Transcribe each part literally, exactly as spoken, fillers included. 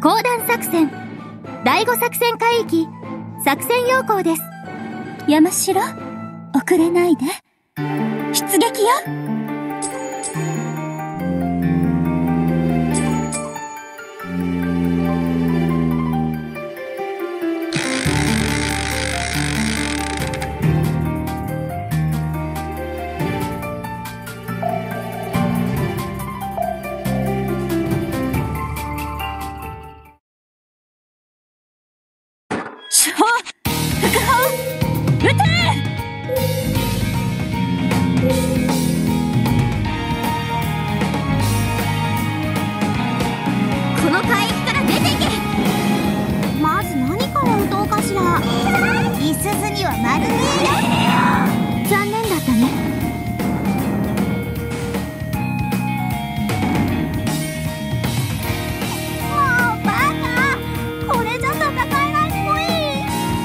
講談作戦第五作戦海域作戦要項です。 山城、遅れないで。出撃よ。主砲、副砲、撃て！ この海域から出ていけ。 まず何から撃とうかしら。いすずには丸見えよ。残念だったね。もうバカ、これじゃ戦えないっぽい。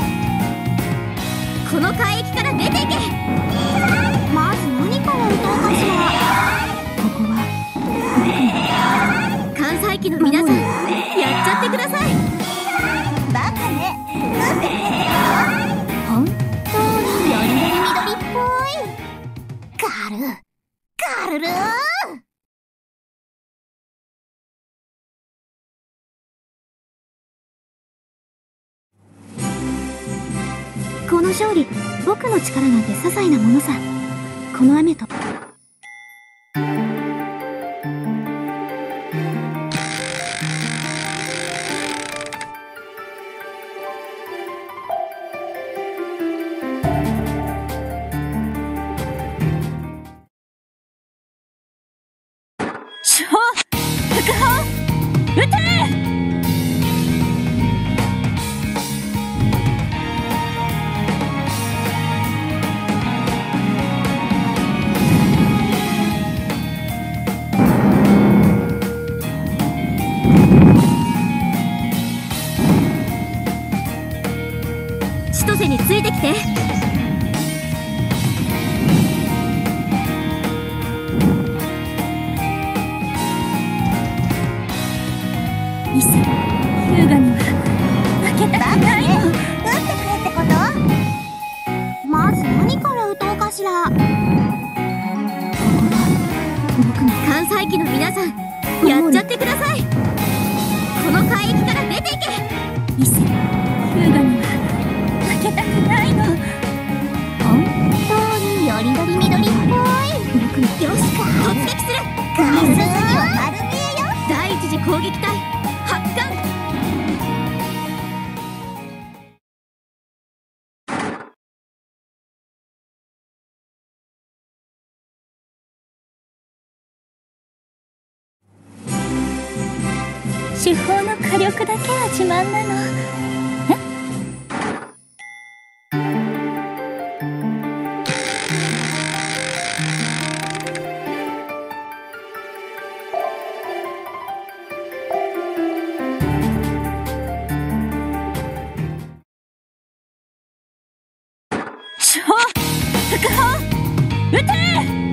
この海域から出ていけ。 まず何から撃とうかしら。ここは関西機の皆さん、やっちゃってください。 バカね。撃ってくれってこと？本当によりどり緑っぽい。ガルガルルー。この勝利、僕の力なんて些細なものさ。この雨と主砲、副砲、撃て！ 千歳についてきて。 伊勢、日向には負けたくないの。 撃ってくれってこと？まず何から撃とうかしら。ここは僕の関西機の皆さん、やっちゃってください。この海域から出ていけ。 伊勢、日向には負けたくないの。 本当によりどり緑っぽい。僕のよしか突撃する。 いすずには丸見えよ。 第一次攻撃隊発艦。 主砲の火力だけは自慢なの。え？主砲、副砲、撃て！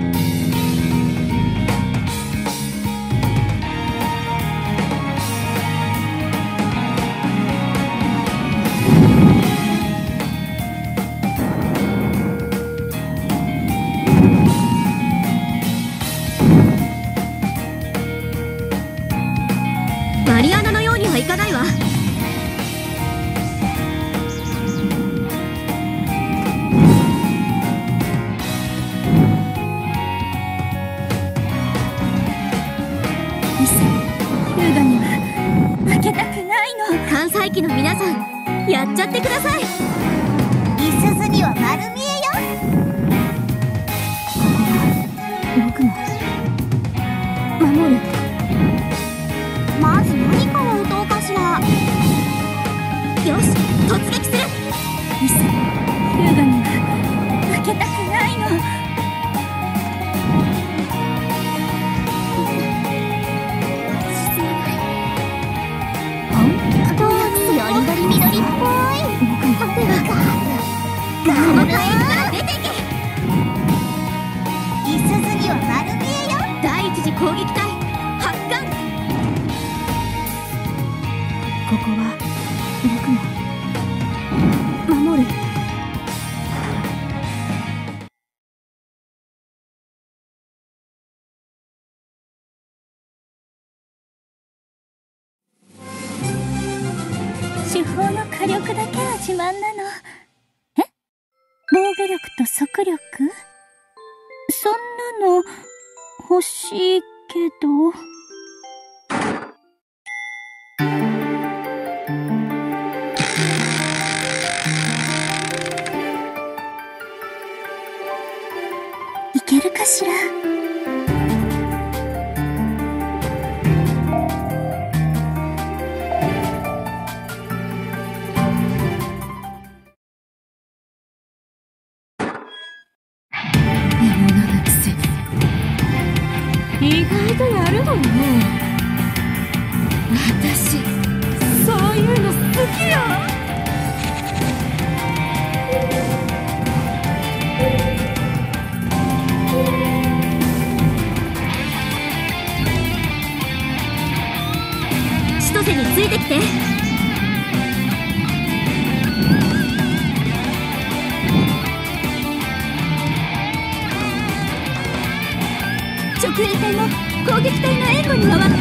マリアナのようにはいかないわ。 伊勢、日向には負けたくないの。 関西機の皆さん、やっちゃってください。 いすずには丸見えよ。ここは僕の守る。まず何から撃とうかしら。 よし、突撃する。 伊勢、日向には負けたくないの。 本当によりどり緑っぽい。僕のガルガルこの海域から出ていけ。 いすずには丸見えよ。 第一次攻撃隊発艦。 力だけは自慢なの。え？防御力と速力？そんなの欲しいけど。いけるかしら？ 意外とやるもんね。私そういうの好きよ。千歳についてきて。直衛隊も攻撃隊の援護に回って。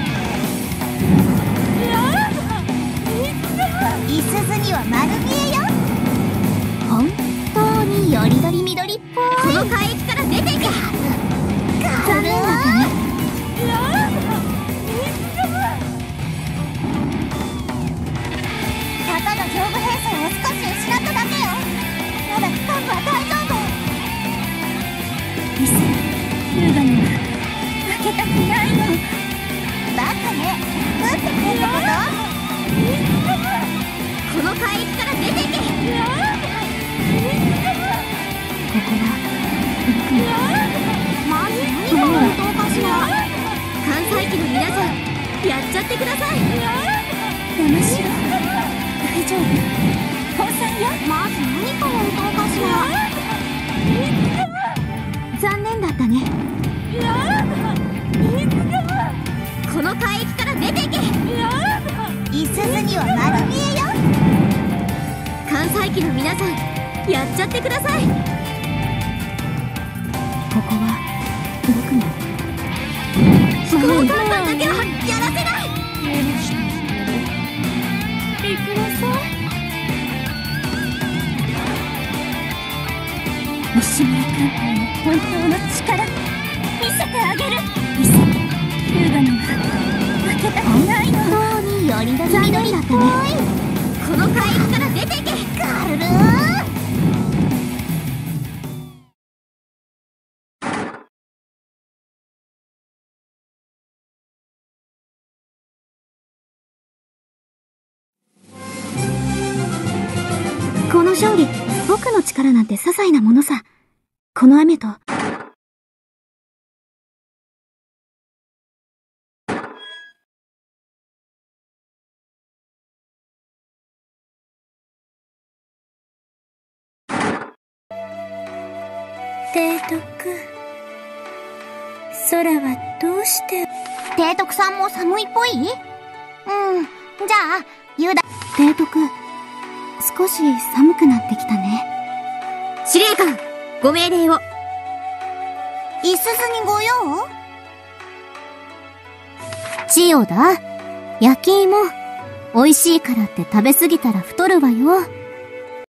いすずには丸見えよ。本当によりどりみどりっぽい。 この海域から出ていけ。 残念だったね。たかが上部兵装を少し失っただけよ。まだ期間は大丈夫。 リス、優雅には負けたくないの。 バカね。なんてこんなこと？ この海域から出ていけ。ここは僕の。 マジ何が本当かしら。 関西機の皆さん、やっちゃってください。 山城、大丈夫？本さんよ。 マジ何が本当かしら。 残念だったね。この海域から出ていけ。 いすずには丸見えよ。 関西機の皆さん、やっちゃってください。ここは僕の。飛行看板だけはやらせない。 行きなさい。西村艦隊の本当の力見せてあげる。リサ、優雅には負けたくないの。 本当によりどりみどりっぽい。 この海域から出ていけ。 ガルルー。 この勝利、僕の力なんて些細なものさ。この雨と。 提督、空はどうして？ 提督さんも寒いっぽい？うん、じゃあ、ユダ。 提督、少し寒くなってきたね。司令官、ご命令を。 いすずにご用？ 千代だ。焼き芋。美味しいからって食べ過ぎたら太るわよ。